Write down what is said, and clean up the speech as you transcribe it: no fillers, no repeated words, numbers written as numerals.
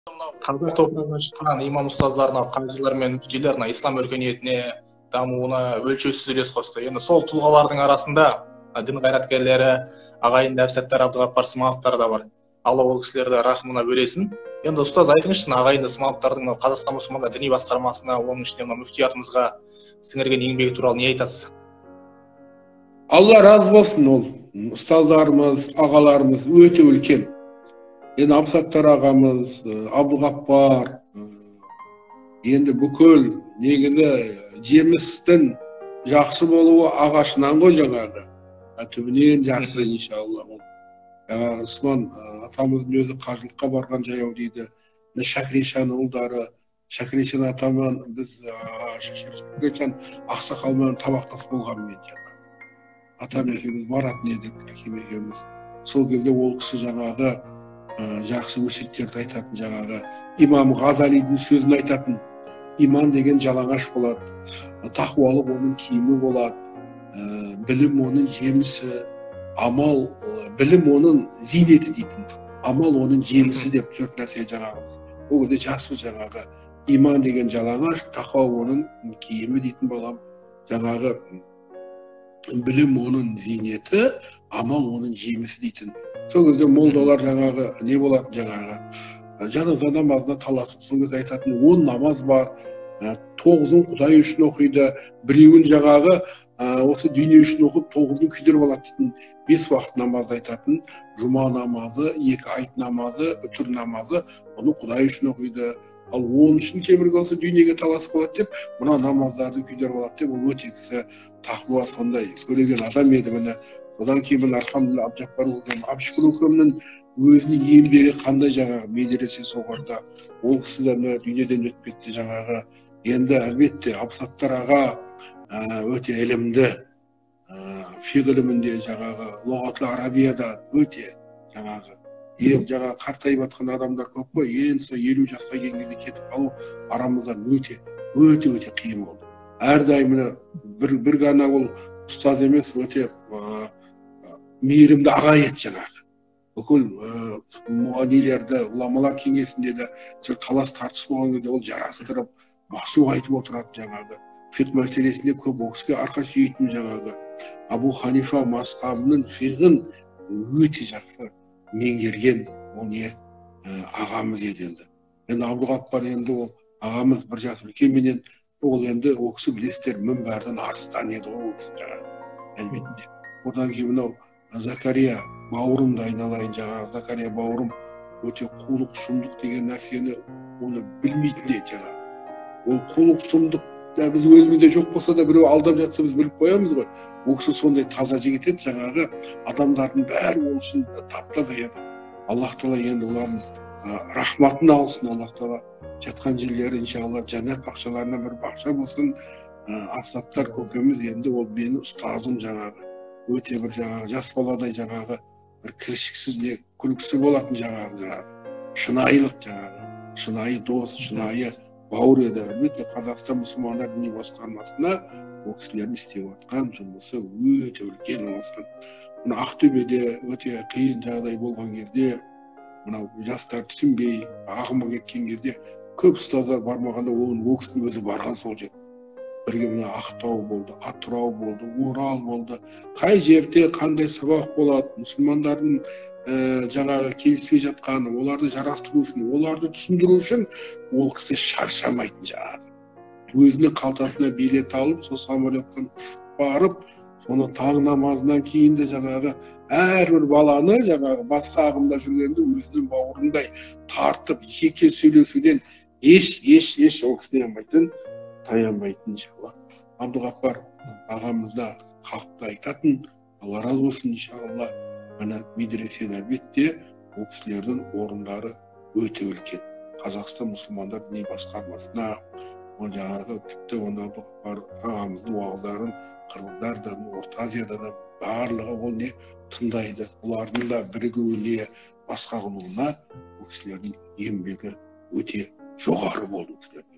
қазақ топырағынан шыққан имам ұстаздарына, қажылар мен мүфтилер ислам өркениетіне, дамуына өлшеусіз үлес қосты. Енді сол тұлғалардың арасында дін қайраткерлері, ағайынды әбсаттар Абдығаппар Смановтар да бар. Алла ол кісілерді рахымына бөлесін. Енді ұстаз айтыңызшы, ағайынды Смановтардың Қазақстан мұсылмандар діни басқармасына, оның ішінде мүфтиятымызға сіңірген еңбегі туралы не айтасыз? Алла разы болсын, ол ұстаздарымыз, ағаларымыз өте үлкен. Енді Абсаттар ағамыз, Абдығаппар, енді бүкіл негізі жемістің жақсы болуы ағашынан ғой жаңағы. Түбінен жақсы иншалла. Усман атамыздың өзі қажылыққа барған жаяу дейді. Шәкірешан ұлдары, Шәкірешан атаман, біз Шәкірешан ақсақалмен табақтас болғанмен жаңағы. Атам екеуміз баратын едік, әкем екеуміз. Сол кезде ол кісі жаңағы жақсы өсиеттерді айтатын, жаңағы имам Ғазалидің сөзін айтатын. Иман деген жалаңаш болады, тақуалық оның киімі болады, білім оның жемісі, амал, білім оның зейнеті дейтін, амал оның жемісі деп төрт нәрсе жаңағымыз. Ол кезде жаспыз жаңағы. Иман деген жалаңаш, тақуа оның киімі дейтін балам. Жаңағы білім оның зейнеті, амал оның жемісі дейтін. Сол кезде молдалар жаңағы не болады жаңағы жаназа намазына таласып, сол кезде айтатын 10 намаз бар, 9-ын Құдай үшін оқиды, біреуін жаңағы осы дүние үшін оқып, 9-ын күйдіріп алады дейтін 5 уақыт намазды айтатын, жұма намазы, 2 айт намазы, үтір намазы, оны Құдай үшін оқиды. Ал 10 үшін кемірге олса дүниеге таласып қалады деп, мына намаздарды күйдіріп алады деп, ол өте кісі тақуа сондай көреген адам еді міне. Одан кейін Архамдулла Абшүкір Өкемнің өзінің еңбегі қандай жаңағы медресе соғарда, ол кісі де дүниеден өтіп кетті жаңағы. Енді әлбетте Абсаттар аға өте ілімді, фиғ ілімінде жаңағы лұғатлы арабияда өте жаңағы жаңағы қартайып жатқан адамдар көп қой, енді сол 50 жасқа келген кезде кетіп қалу арамыздан өте қиын болды. Әрдайым бір ғана ол ұстаз емес, өте мейірімді аға еді жаңағы. Бүкіл мұғанилерді, ғұламалар кеңесінде де талас тартыс болған кезде ол жарастырып, мақсу айтып отырады жаңағы. Фиқ мәселесінде көп ол кісіге арқа сүйейтін жаңағы. Абу Ханифа мазһабының фиғын өте жақсы меңгерген ол не ағамыз еді енді. Енді Абдығаппар енді ол ағамыз бір жас үлкенменен, ол енді ол кісі білесіздер мінбәрдің арыстан еді ол кісі жаңағы әлбетінде. Одан кейін мынау Закария бауырымды айналайын жаңағы. Закария бауырым өте қулық, сұмдық деген нәрсені оны білмейтін еді жаңағы. Ол қулық, сұмдық біз өзімізде жоқ болса да біреу алдап жатса біз біліп қоямыз ғой. Ол кісі сондай таза жігіт еді жаңағы. Адамдардың бәрі ол үшін тап-таза еді. Аллах Тағала енді олардың рахматын алсын. Аллах Тағала жатқан жерлері иншалла жәннат бақшаларына бір бақша болсын. Абсаттар көкеміз енді ол менің ұстазым жаңағы. Өте бір жаңағы жас баладай жаңағы бір кіршіксіз не күлкісі болатын жаңағы. Шынайылық жаңағы. Шынайы дос, шынайы бауыр еді. Әлбетте Қазақстан мұсылмандар діни басқармасына ол кісілердің істеп жатқан жұмысы өте үлкен болсын. Мына Ақтөбеде өте қиын жағдай болған кезде, мынау жастар түсінбей ағымға кеткен кезде көп ұстаздар бармағанда ол кісінің өзі барған сол жерге. Бірге мына Ақтау болды, Атырау болды, Орал болды. Қай жерде қандай сабақ болады, мұсылмандардың жаңағы келіспей жатқаны, оларды жарастыру үшін, оларды түсіндіру үшін ол кісі шаршамайтын жаңағы. Өзінің қалтасына билет алып, сол самолеттен ұшып барып, соны таң намазынан кейін де жаңағы әрбір баланы жаңағы басқа ағымда жүргенде өзінің бауырындай тартып, жеке сөйлесуден еш ол кісіден таянбайтын иншалла. Абдығаппар ағамызда халықта айтатын, Алла разы болсын иншалла. Мына медресені әлбетте ол кісілердің орындары өте үлкен. Қазақстан мұсылмандар діни басқармасына, ол жаңағы тіпті оны Абдығаппар ағамыздың уағыздарын қырғыздардан, Орта Азиядан барлығы ол не тыңдайды. Олардың да бірігуіне, басқа қылуына ол кісілердің еңбегі өте жоғары болды.